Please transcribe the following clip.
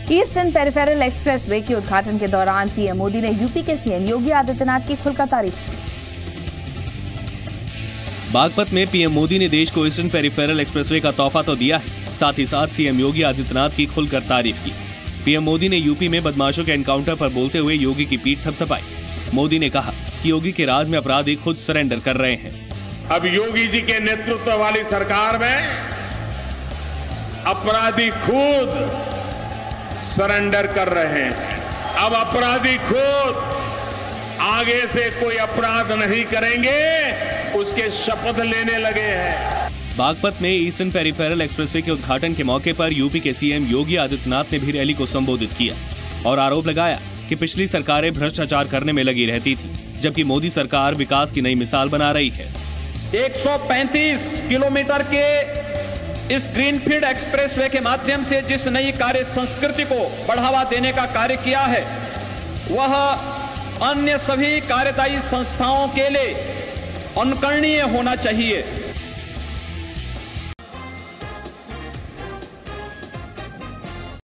Eastern peripheral expressway के उद्घाटन के दौरान पीएम मोदी ने यूपी के सीएम योगी आदित्यनाथ की खुलकर तारीफ की। बागपत में पीएम मोदी ने देश को ईस्टर्न पेरिफेरल एक्सप्रेसवे का तोहफा तो दिया है, साथ ही साथ सीएम योगी आदित्यनाथ की खुलकर तारीफ की। पीएम मोदी ने यूपी में बदमाशों के एनकाउंटर पर बोलते हुए योगी की पीठ थपथपाई। मोदी ने कहा कि योगी के राज में अपराधी खुद सरेंडर कर रहे हैं। अब योगी जी के नेतृत्व वाली सरकार में अपराधी खुद सरेंडर कर रहे हैं। अब अपराधी खुद आगे से कोई अपराध नहीं करेंगे, उसके शपथ लेने लगे हैं। बागपत में ईस्टर्न पेरिफेरल एक्सप्रेसवे के उद्घाटन के मौके पर यूपी के सीएम योगी आदित्यनाथ ने भी रैली को संबोधित किया और आरोप लगाया कि पिछली सरकारें भ्रष्टाचार करने में लगी रहती थी, जबकि मोदी सरकार विकास की नई मिसाल बना रही है। 135 किलोमीटर के इस ग्रीनफील्ड एक्सप्रेसवे के माध्यम से जिस नई कार्य संस्कृति को बढ़ावा देने का कार्य किया है, वह अन्य सभी कार्यदायी संस्थाओं के लिए अनुकरणीय होना चाहिए।